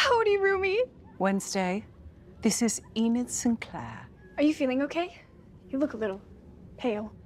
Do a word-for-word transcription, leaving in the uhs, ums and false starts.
Howdy, Rumi. Wednesday, this is Enid Sinclair. Are you feeling okay? You look a little pale.